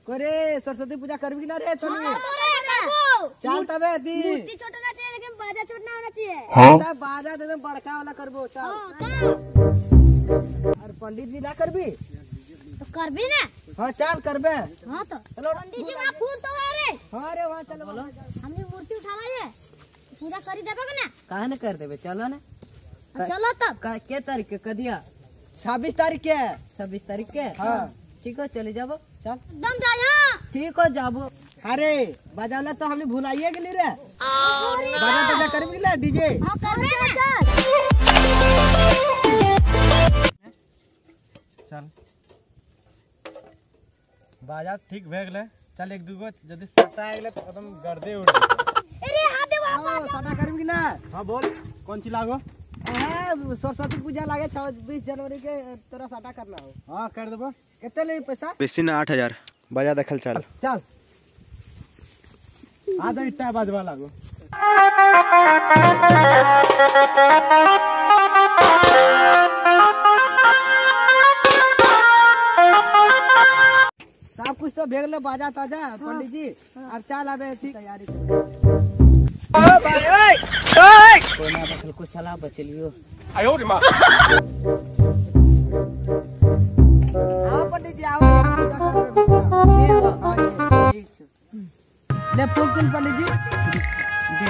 करे सरस्वती पूजा करबी ना रे तू चल तबे दी मूर्ति छोटा ना चाहिए लेकिन बाजा छोटा होना चाहिए। सब बाजा एकदम बड़का वाला करबो चल। और पंडित जी ना करबी तो करबी ना। हां चल करबे। हां तो चलो पंडित जी वहां फूल तो है रे। हां रे वहां चल बोलो हमने मूर्ति उठावाए पूजा करी देबे ना। काहे न कर देबे चलो ना। चलो तब के तारीख के कदिया 26 तारीख के 26 तारीख के। हां ठीक हो चले जाबो चल एकदम जाया। ठीक हो जाबो। अरे बाजाला तो हमने भुलाइए कि नहीं रे बाजा बाजा करबी ना डीजे। हां करबे ना चल बाजा ठीक भए गेले चल एक दूगो जदी सटा गेले तो एकदम गर्दे उड़ जेतै। अरे हाथ दे हां साटा करबी ना। हां बोल कौन सी लागो सरस्वती पूजा लागे 26 जनवरी के तोरा साटा करना हो। हां कर देबो कितने ले पैसा बेसी ना 8000 बाजा देखल चल चल आधा इतना बाजवा लागो। सब कुछ तो भेग ले बाजा ताजा पंडित जी अब चल आबे थी तैयारी कोई ना बचल कुछ सलाह बचलियो। आयो रे मां आओ पंडित जी आओ पूजा कर ले फूल तुल पंडित जी दे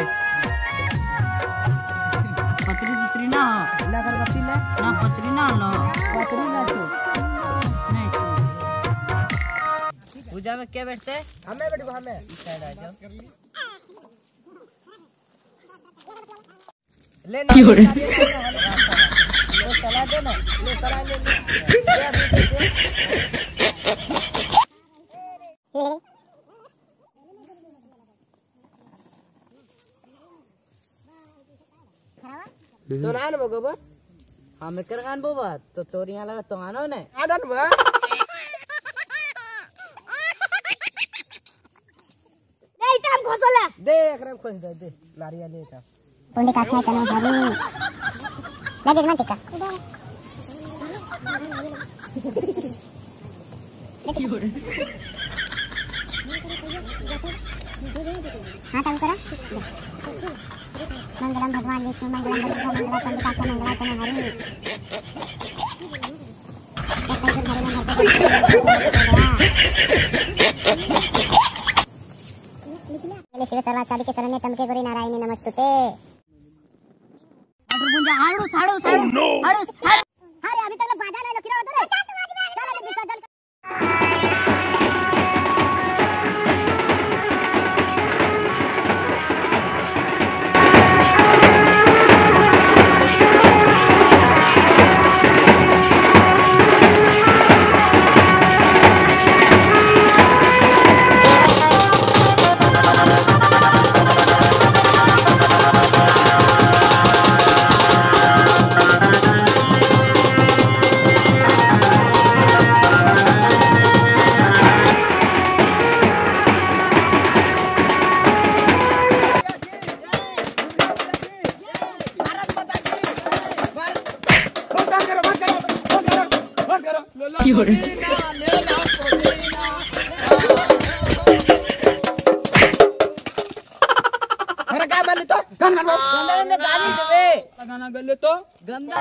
पत्री पत्री ना ले अगरबत्ती ले ना पत्री ना लो पत्री ना तो नहीं पूजा में क्या बैठते हमें बैठो हमें इस साइड आ जाओ। ले ना ले सलाह दे ना ले सलाह ले तो ना बगो हमें कर गान बोबा तो तोर यहाँ लगा तो आनो ने आनंद बा ले टाइम घोसले दे एकरा खोज दे नारियल ले ता पंडित का अच्छा चलो भाभी लगे ना टिका हां तब करा मंगलम भगवान विष्णु मंगलम भगवान मंगलम पंडित का मंगलम तने हरि शिव सर्वाचार्य के शरण्य तमके गौरी नारायणी नमस्तुते। हाड़ू साड़ू साड़ू हाड़ू अरे अभी तक बाजा नहीं लखीरा होता रे चल विसर्जन गाना गले तो गंदा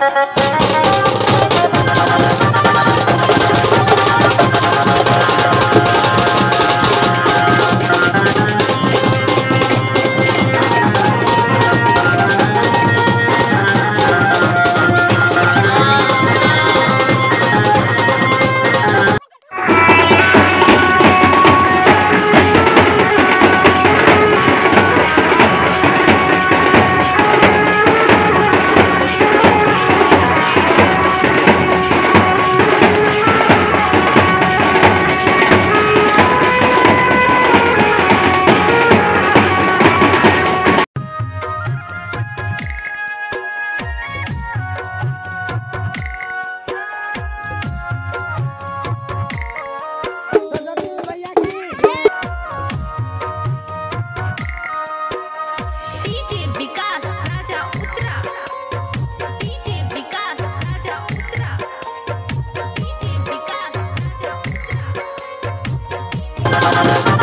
रे